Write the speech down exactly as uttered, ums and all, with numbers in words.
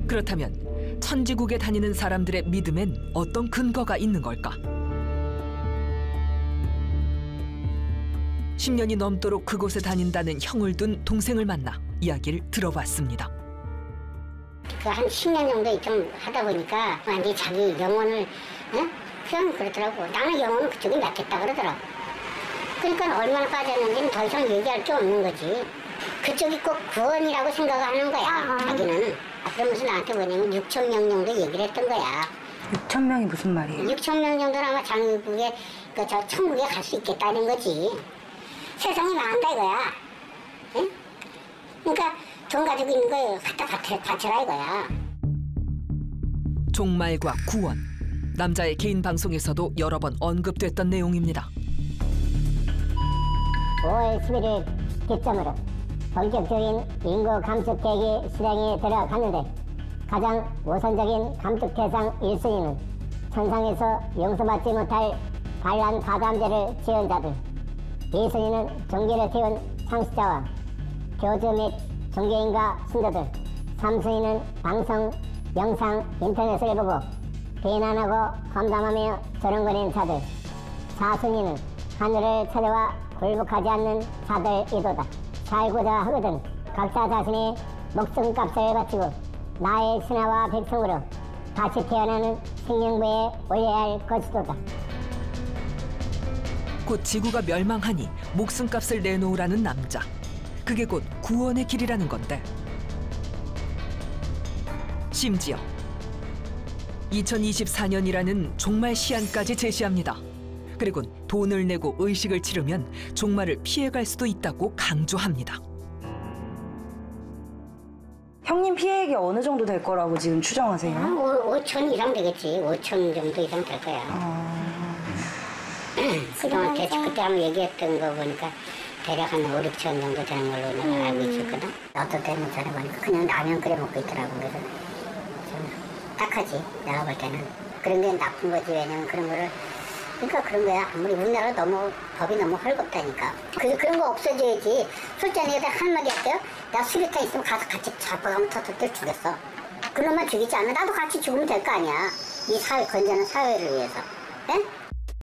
그렇다면 천지국에 다니는 사람들의 믿음엔 어떤 근거가 있는 걸까? 십 년이 넘도록 그곳에 다닌다는 형을 둔 동생을 만나 이야기를 들어봤습니다. 그 한 십 년 정도 좀 하다 보니까 완전히 자기 영혼을 어? 그냥 그러더라고. 나는 영혼은 그쪽이 낫겠다 그러더라고. 그러니까 얼마나 빠졌는지는 더 이상 얘기할 게 없는 거지. 그쪽이 꼭 구원이라고 생각하는 거야, 자기는. 그러면서 나한테 뭐냐면 육천 명 정도 얘기를 했던 거야. 육천 명이 무슨 말이에요? 육천 명 정도는 아마 장국에, 그 저 천국에 갈 수 있겠다는 거지. 세상이 망한다 이거야. 응? 그러니까 돈 가지고 있는 거 갖다 바쳐, 바쳐라 이거야. 종말과 구원. 남자의 개인 방송에서도 여러 번 언급됐던 내용입니다. 오월 십일일 기점으로 본격적인 인구 감축 계획이 실행에 들어갔는데 가장 우선적인 감축 대상 일 순위는 천상에서 용서받지 못할 반란 가담죄를 지은 자들, 이 순위는 종교를 틔운 창시자와 교주 및 종교인과 신도들, 삼 순위는 방송, 영상, 인터넷을 보고 비난하고 험담하며 조롱거리는 자들, 사 순위는 하늘을 찾아와 굴복하지 않는 자들이도다. 살고자 하거든 각자 자신의 목숨값을 바치고 나의 신하와 백성으로 다시 태어나는 생명부에 올려야 할 것이도다. 곧 지구가 멸망하니 목숨값을 내놓으라는 남자. 그게 곧 구원의 길이라는 건데. 심지어 이천이십사 년이라는 종말 시한까지 제시합니다. 그리고 돈을 내고 의식을 치르면 종말을 피해갈 수도 있다고 강조합니다. 형님 피해액이 어느 정도 될 거라고 지금 추정하세요? 아, 오천 이상 되겠지. 오천 정도 이상 될 거야. 아... 그동안 대체 그때 한번 얘기했던 거 보니까 대략 한 오, 육천 정도 되는 걸로 내가 음. 알고 있었거든. 어떤 때는 전해보니까 그냥 라면 끓여 먹고 있더라고. 그래서 좀 딱하지, 내가 볼 때는. 그런 게 나쁜 거지. 왜냐면 그런 거를 그러니까 그런 거야. 아무리 우리나라 너무 법이 너무 헐겁다니까. 그래서 그런 거 없어져야지. 솔직히 내가 한마디 할게요. 나 수류탄 있으면 가서 같이 잡아가면 터뜨려 죽였어. 그놈만 죽이지 않아. 나도 같이 죽으면 될 거 아니야. 이 사회, 건전한 사회를 위해서. 에?